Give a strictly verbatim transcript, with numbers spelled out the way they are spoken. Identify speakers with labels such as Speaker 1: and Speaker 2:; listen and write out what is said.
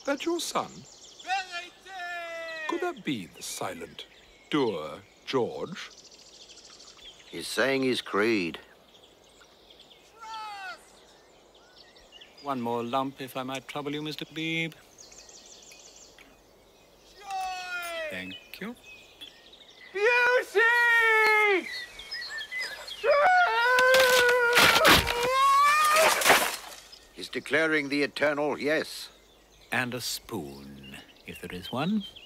Speaker 1: That your son? Could that be the silent, dour George?
Speaker 2: He's saying his creed.
Speaker 3: One more lump, if I might trouble you, Mister Beebe. Thank you.
Speaker 4: Beauty!
Speaker 2: He's declaring the eternal yes.
Speaker 3: And a spoon, if there is one.